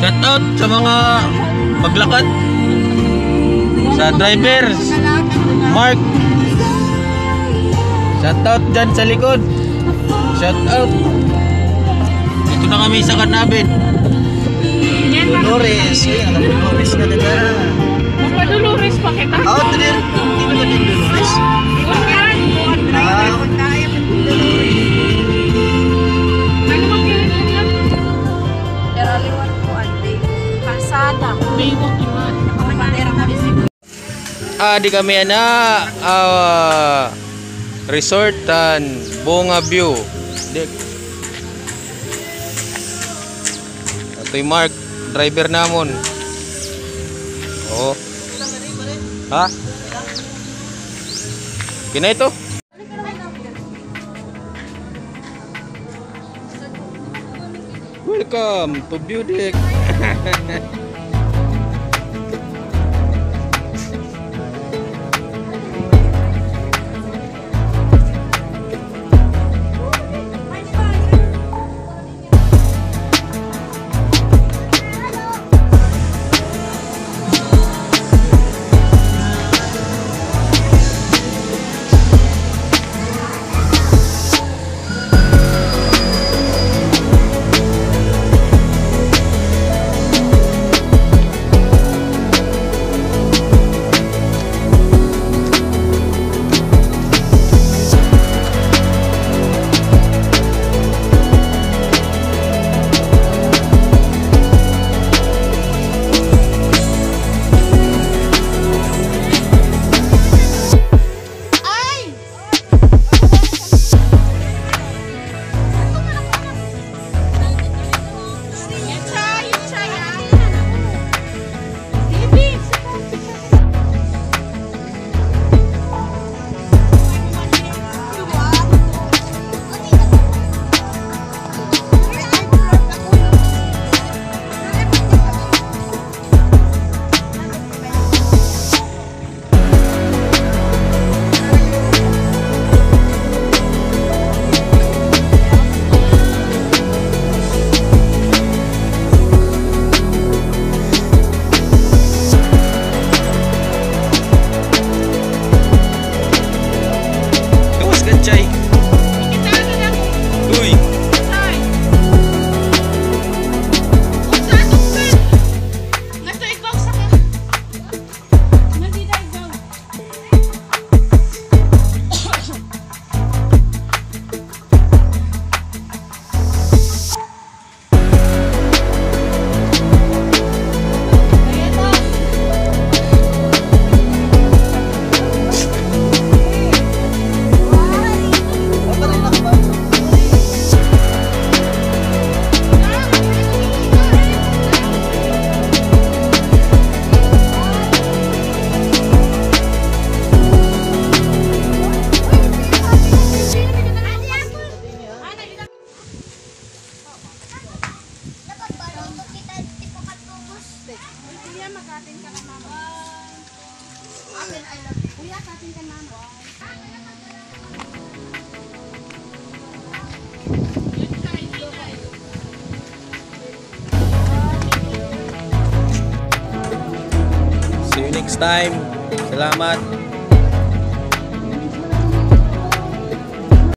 Shout out sa mga maglakad, sa drivers. Mark, shout out dyan sa likod. Shout out. Ito na kami sa Carnabin. Dolores. Dolores ka na na. Magpa-Dolores pa kita? Oo, hindi naman yung Dolores. Ano mag-irin lang yan? Daraliwan ko, ante. Kalsada. May wakiman. Nakapandera na rin siya. Di kami na resort and Bunga View. Ito yung Mark, driver namon. Oh. Ha? Kina ito? Welcome to View Deck. See you next time. Salamat.